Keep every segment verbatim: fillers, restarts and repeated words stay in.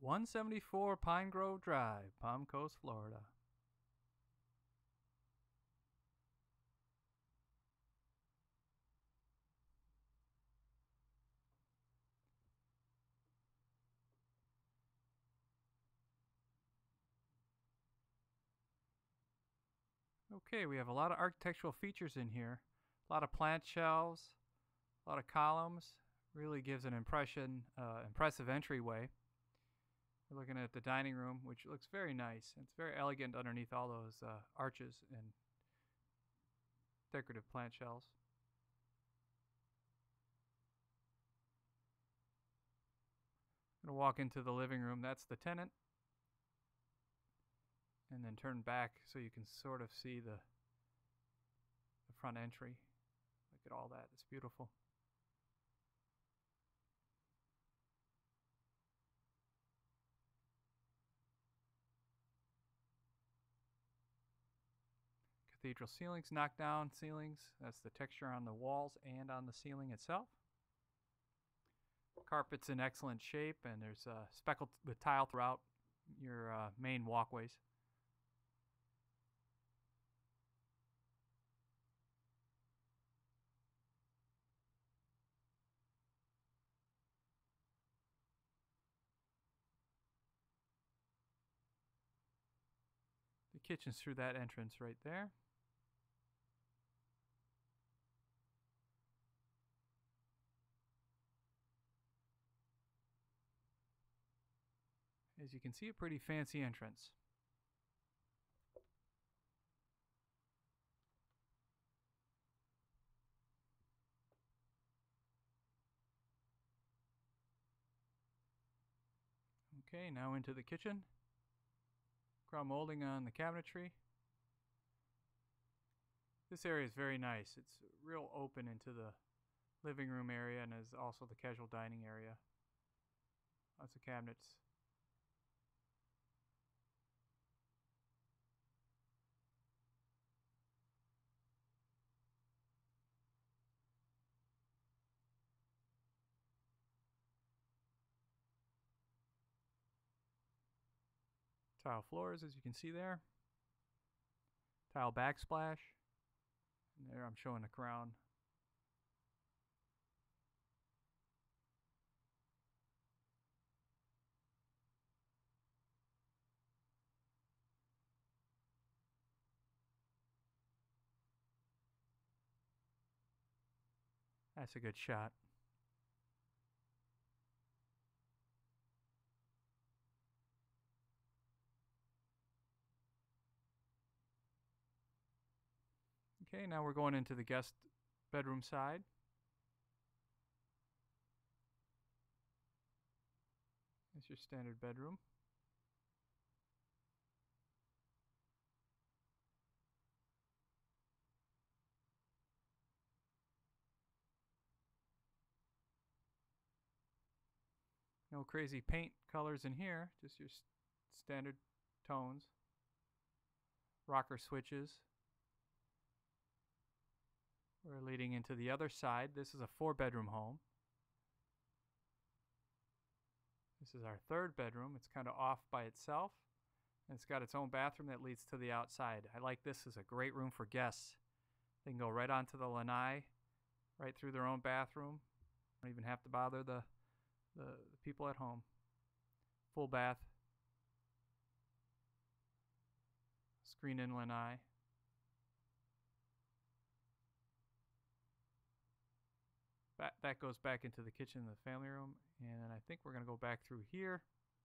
one seventy-four Pine Grove Drive, Palm Coast, Florida. Okay, we have a lot of architectural features in here. A lot of plant shelves, a lot of columns. Really gives an impression, uh, impressive entryway. We're looking at the dining room, which looks very nice. It's very elegant underneath all those uh, arches and decorative plant shelves. I'm going to walk into the living room. That's the tenant. And then turn back so you can sort of see the, the front entry. Look at all that. It's beautiful. Cathedral ceilings, knockdown ceilings. That's the texture on the walls and on the ceiling itself. Carpet's in excellent shape, and there's uh, speckled with tile throughout your uh, main walkways. The kitchen's through that entrance right there. As you can see, a pretty fancy entrance. Okay, now into the kitchen. Crown molding on the cabinetry. This area is very nice. It's real open into the living room area and is also the casual dining area. Lots of cabinets. Tile floors, as you can see there. Tile backsplash. And there I'm showing the crown. That's a good shot. Okay, now we're going into the guest bedroom side. That's your standard bedroom. No crazy paint colors in here, just your standard tones. Rocker switches. We're leading into the other side. This is a four bedroom home. This is our third bedroom. It's kind of off by itself. And it's got its own bathroom that leads to the outside. I like this as a great room for guests. They can go right onto the lanai, right through their own bathroom. Don't even have to bother the, the, the people at home. Full bath. Screen in lanai. That, that goes back into the kitchen and the family room. And then I think we're going to go back through here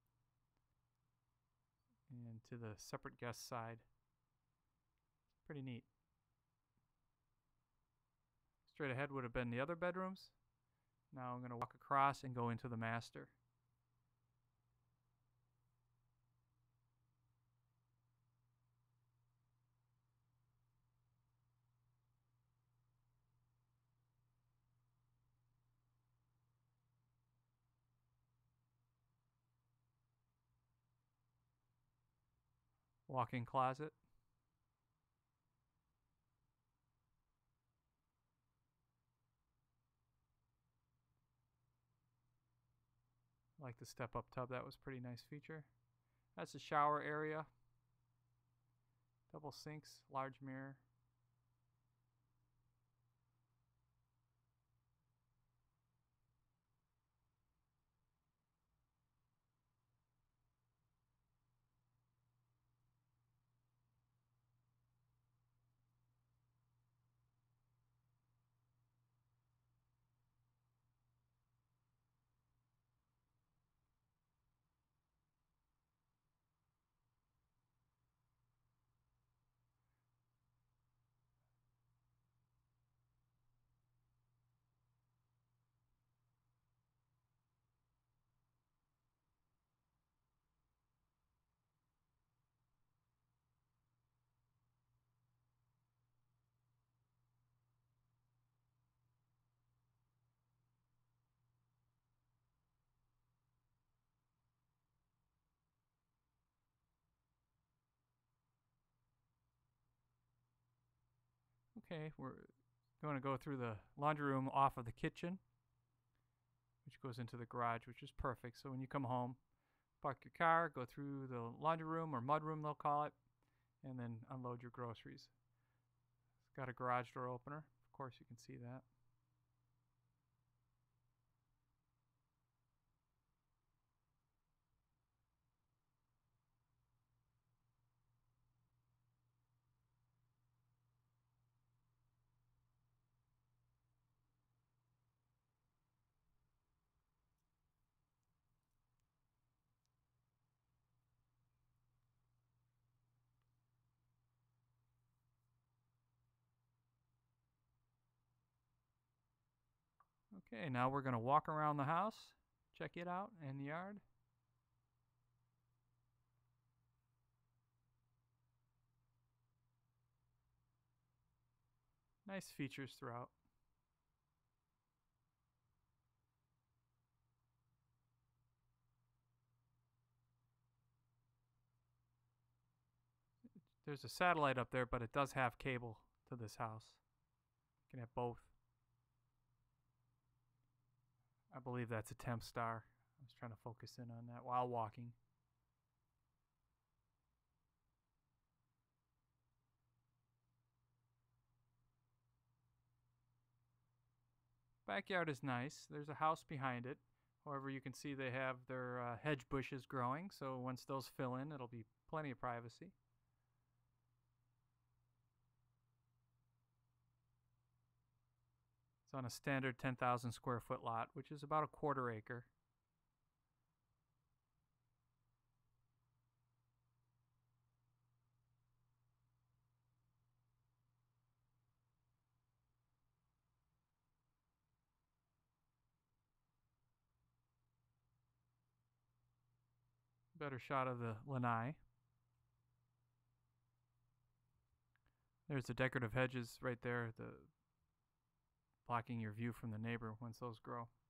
and to the separate guest side. Pretty neat. Straight ahead would have been the other bedrooms. Now I'm going to walk across and go into the master. Walk-in closet. I like the step-up tub. That was a pretty nice feature. That's the shower area. Double sinks, large mirror. Okay, we're going to go through the laundry room off of the kitchen, which goes into the garage, which is perfect. So when you come home, park your car, go through the laundry room or mud room, they'll call it, and then unload your groceries. It's got a garage door opener. Of course, you can see that. Okay, now we're going to walk around the house, check it out in the yard. Nice features throughout. There's a satellite up there, but it does have cable to this house. You can have both. I believe that's a temp star. I was trying to focus in on that while walking. Backyard is nice. There's a house behind it. However, you can see they have their uh, hedge bushes growing, so once those fill in, it'll be plenty of privacy. It's on a standard ten thousand square foot lot, which is about a quarter acre. Better shot of the lanai. There's the decorative hedges right there, the blocking your view from the neighbor once those grow.